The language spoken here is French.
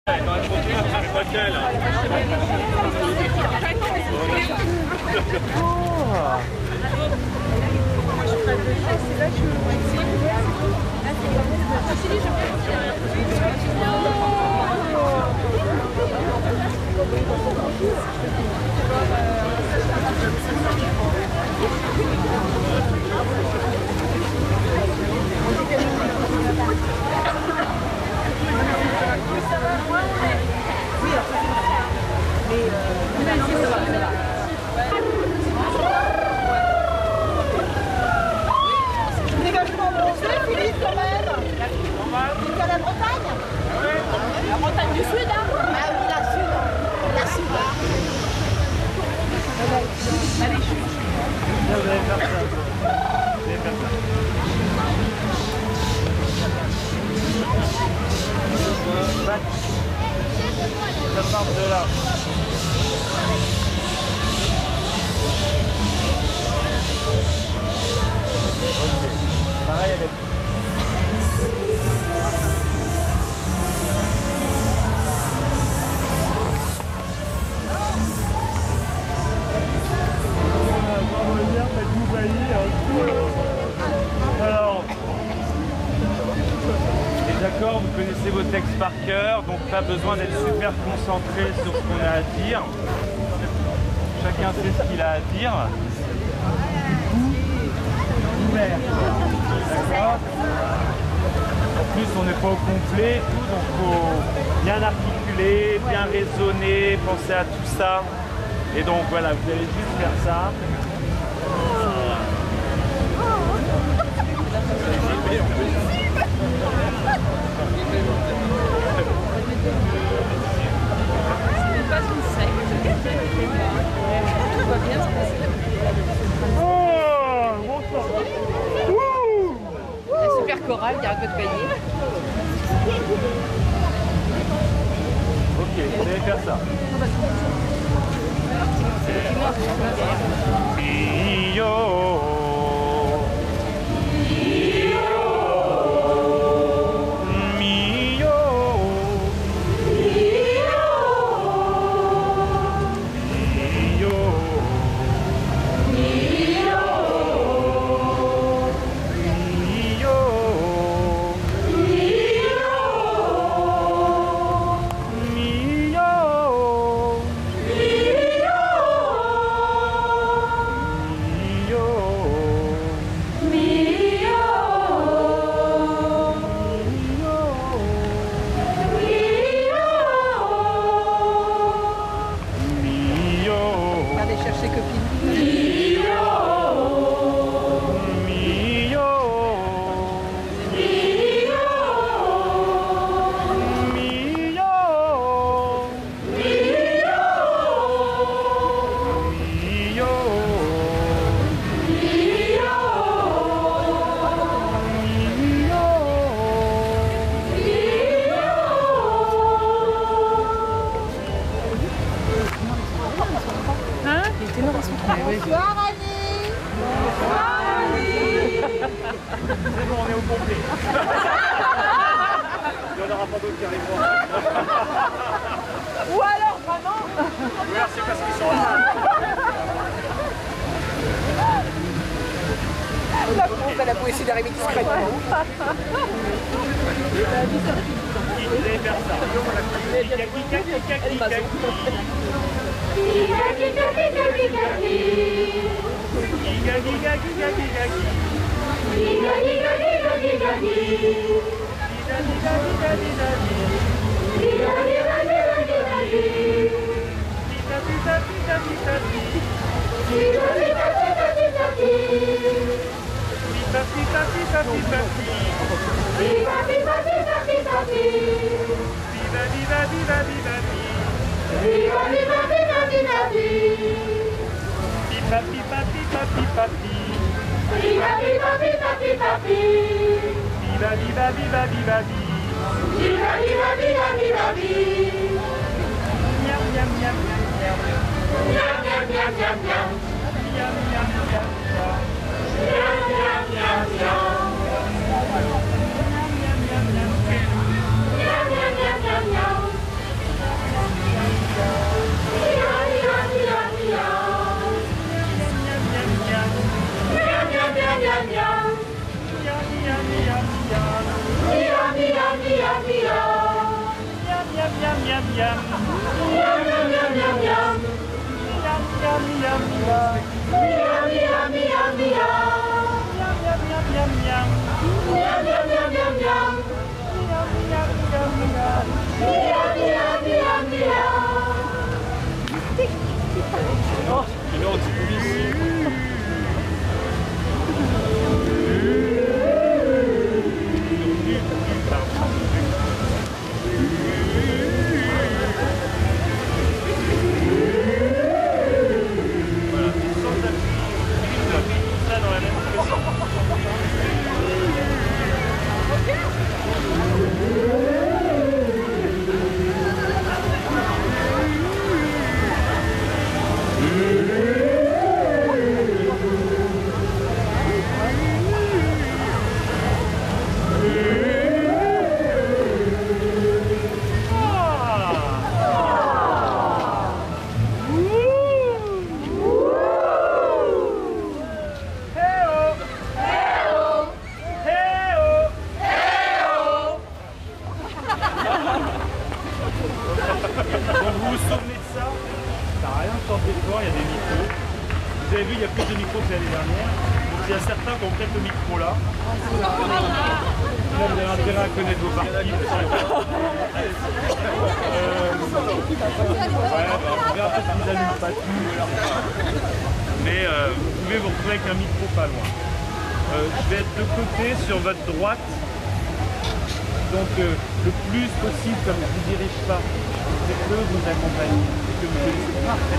Dégagement bronzé, Philippe, quand même. Jusqu'à la Bretagne. La Bretagne du Sud, hein. Ah oui, la Sud. La Sud. Allez, je suis. Vous allez faire ça. Vous allez faire ça. Ça part de là. Ok. Pareil avec. Alors, les accords, vous connaissez vos textes par cœur, donc pas besoin d'être super concentré sur ce qu'on a à dire. Chacun sait ce qu'il a à dire. Ouvert. D'accord. En plus, on n'est pas au complet et tout, donc il faut bien articuler, bien raisonner, penser à tout ça. Et donc voilà, vous allez juste faire ça. Super chorale, il y a un peu de gagner. Ok, vous allez faire ça. Bonsoir Annie. Bonsoir Annie. C'est bon, on est au complet. Il n'y en aura pas d'autres qui arriveront. Ou alors vraiment. Ou alors c'est parce qu'ils sont là. La pauvre, elle a beau essayer d'arriver discrètement. Vous allez faire ça. miam, miam. Miam, miam, miam, miam, miam. Miam, miam, miam, miam. Miam, miam, miam, miam. Miam, miam, miam, miam, miam. Miam, miam, miam, miam, miam. Miam, miam, miam, miam. Miam, miam, miam, miam. Oh, une autre ici. Voilà, sans appui, tout ça dans la même position. Donc vous vous souvenez de ça? Ça n'a rien changé fort, il y a des micros. Vous avez vu, il y a plus de micros que l'année dernière. Donc il y a certains qui ont peut-être le micro là. Là, vous avez intérêt à connaître vos parties. Ouais, on verra peut-être qu'ils n'allument pas tout. Mais vous pouvez vous retrouver avec un micro pas loin. Je vais être de côté sur votre droite. Donc le plus possible, comme je ne vous dirige pas, c'est que vous accompagnez, et que vous